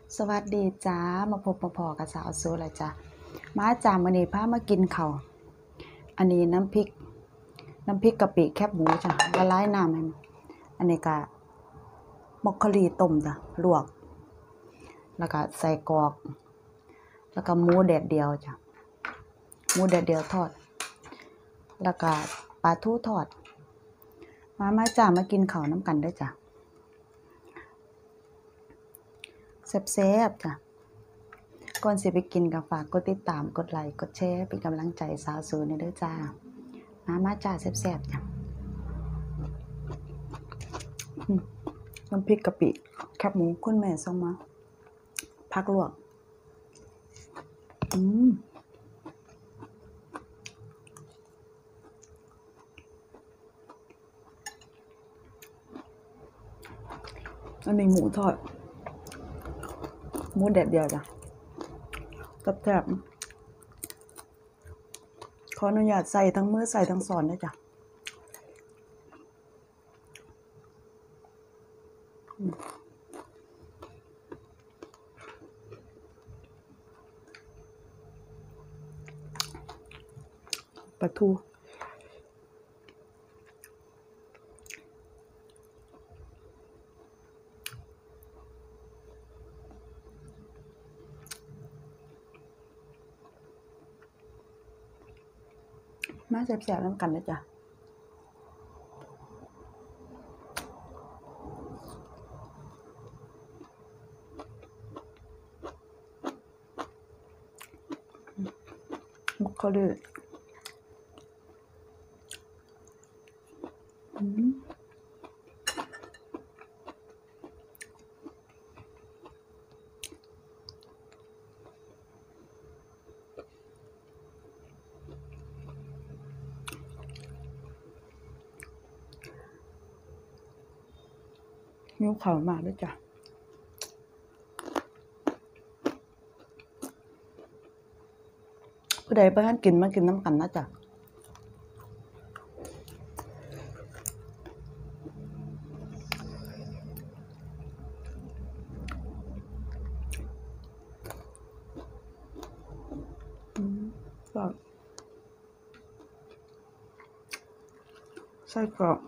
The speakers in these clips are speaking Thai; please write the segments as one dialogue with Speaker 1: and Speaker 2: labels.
Speaker 1: สวัสดีจ้ามาพบมาพอกับสาวโซเลยจ้ะมาจ้ามื้อนี้พามากินข้าวอันนี้น้ำพริกกะปิแคบหมูจ้ะละลายน้ำให้อันนี้ก็มอคคอลีต้มจ้ะลวกแล้วก็ใส่กรอกแล้วก็หมูแดดเดียวจ้ะหมูแดดเดียวทอดแล้วก็ปลาทูทอดมาจ้ามากินข้าวน้ำกันเด้อจ้ะแซ่บๆจ้ะก่อนสิไปกินก็ฝากกดติดตามกดไลค์กดแชร์เป็นกำลังใจสาวโซนี่เด้อจ้ามาจ้าแซ่บๆจ้ะน้ำพริกกะปิแคบหมูคุณแม่ส่งมาผักลวกอันนี้หมูทอดหมูแดดเดียวจ้ะแซ่บขออนุญาตใส่ทั้งมือใส่ทั้งสอนนะจ้ะปลาทูมาแซ่บๆน้ำกันนะจ๊ะมุกเขาด้วยนิ้วเขามากด้วยจ้ะผู้ใดไปท่านกินมากินน้ำกันนะจ๊ะก็ไส้กรอก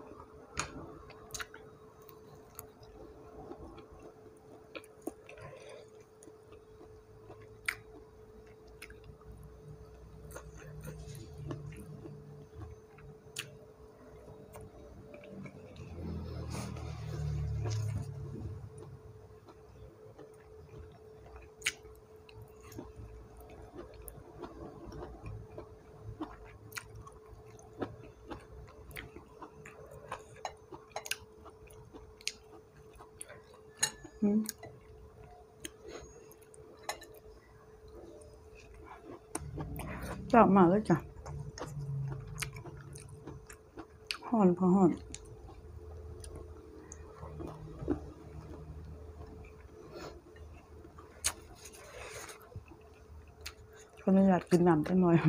Speaker 1: ชอบมากเลยจ้ะห่อนพอห่อนขออนุญาตกินน้ำจังหน่อย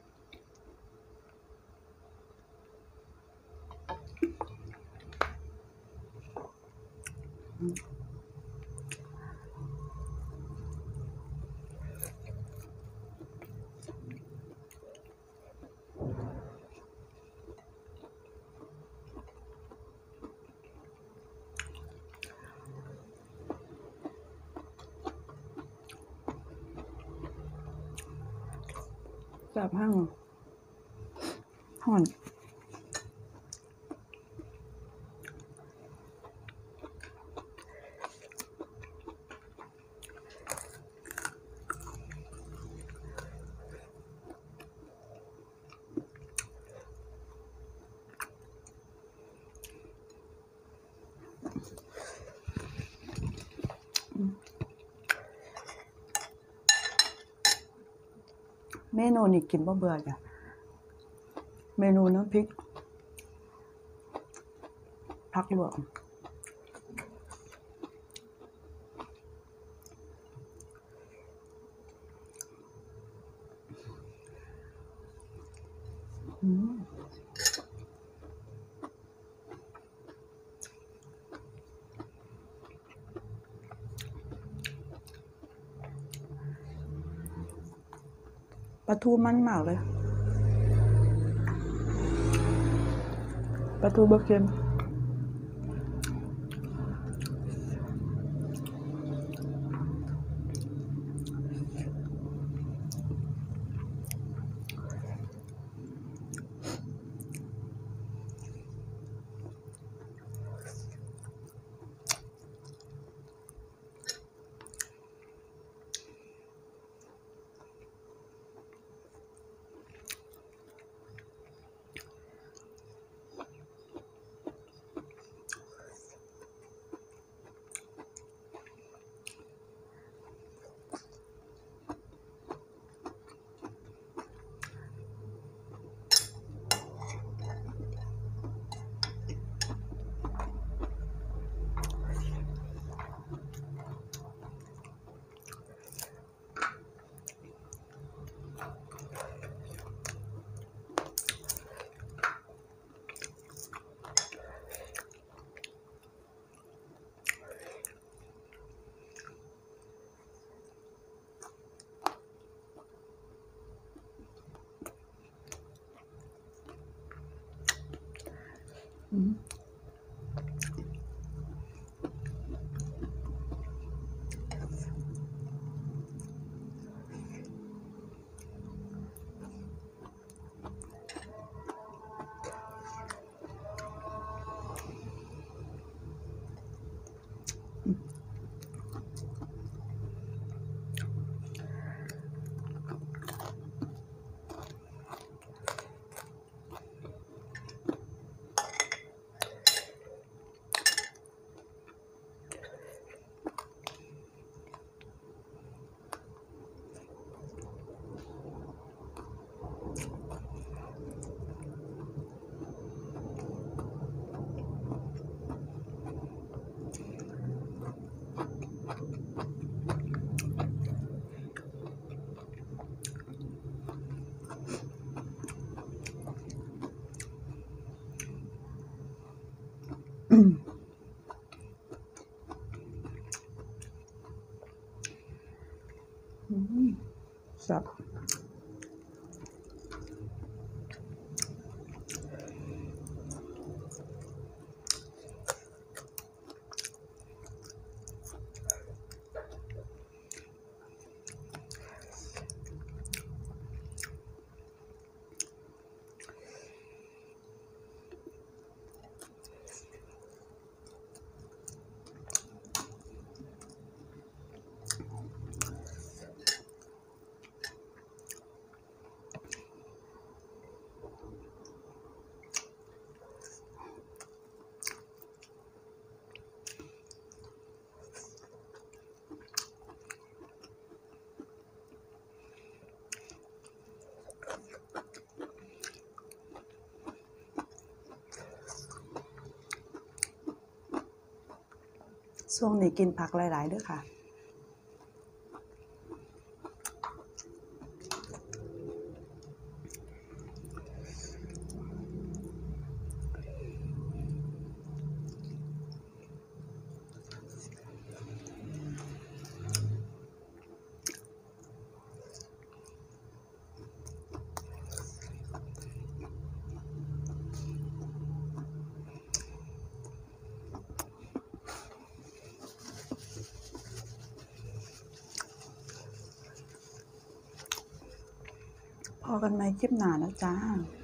Speaker 1: แบบห้างห่อนเมนูนี้กินบ่เบื่อจ้ะเมนูน้ำพริกผักลวกปลาทูมันมากเลยปลาทูบะเค็มสับช่วงนี้กินผักหลายๆด้วยค่ะพอกันไหมคลิปหน้านะจ้า